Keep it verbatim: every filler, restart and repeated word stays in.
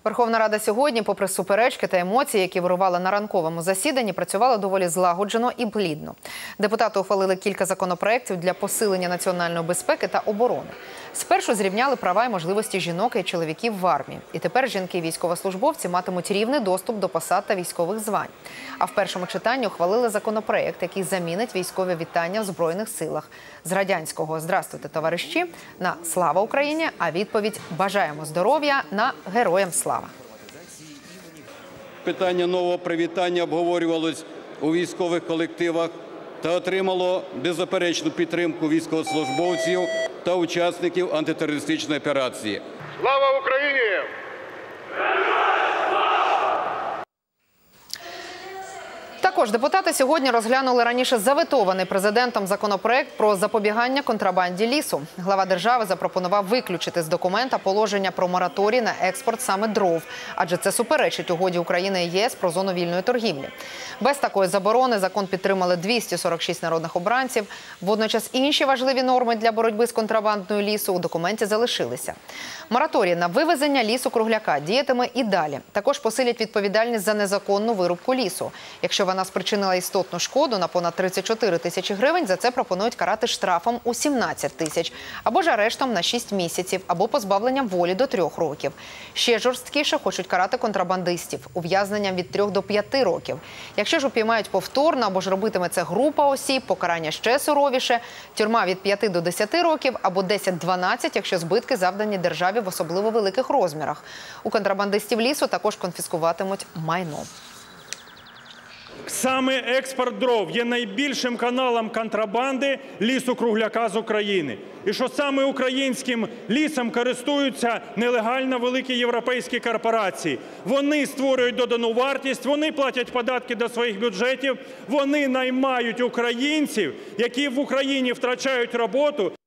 Верховна Рада сьогодні, попри суперечки та емоції, які вирували на ранковому засіданні, працювала доволі злагоджено і плідно. Депутати ухвалили кілька законопроєктів для посилення національної безпеки та оборони. Спершу зрівняли права і можливості жінок і чоловіків в армії. І тепер жінки-військовослужбовці матимуть рівний доступ до посад та військових звань. А в першому читанні ухвалили законопроєкт, який замінить військове вітання в Збройних силах. З радянського «Здравствуйте, товариші» на «Слава Україні», а відповідь «Бажаємо здоров'я» на «Героям слава». Питання нового привітання обговорювалось у військових колективах та отримало беззаперечну підтримку військовослужбовців та учасників антитерористичної операції. Слава Україні! Також депутати сьогодні розглянули раніше заветований президентом законопроект про запобігання контрабанді лісу. Глава держави запропонував виключити з документа положення про мораторій на експорт саме дров, адже це суперечить угоді України і ЄС про зону вільної торгівлі. Без такої заборони закон підтримали двісті сорок шість народних обранців. Водночас інші важливі норми для боротьби з контрабандою лісу у документі залишилися. Мораторій на вивезення лісу-кругляка діятиме і далі. Також посилять відповідальність за незаконну вирубку лісу. Якщо вона спричинила істотну шкоду на понад тридцять чотири тисячі гривень, за це пропонують карати штрафом у сімнадцять тисяч, або ж арештом на шість місяців, або позбавленням волі до трьох років. Ще жорсткіше хочуть карати контрабандистів – ув'язненням від трьох до п'яти років. Якщо ж упіймають повторно або ж робитиме це група осіб, покарання ще суровіше – тюрма від п'яти до десяти років або десять-дванадцять, якщо збитки завдані державі в особливо великих розмірах. У контрабандистів лісу також конфіскуватимуть майно. Саме експорт дров є найбільшим каналом контрабанди лісу-кругляка з України. І що саме українським лісом користуються нелегально великі європейські корпорації. Вони створюють додану вартість, вони платять податки до своїх бюджетів, вони наймають українців, які в Україні втрачають роботу.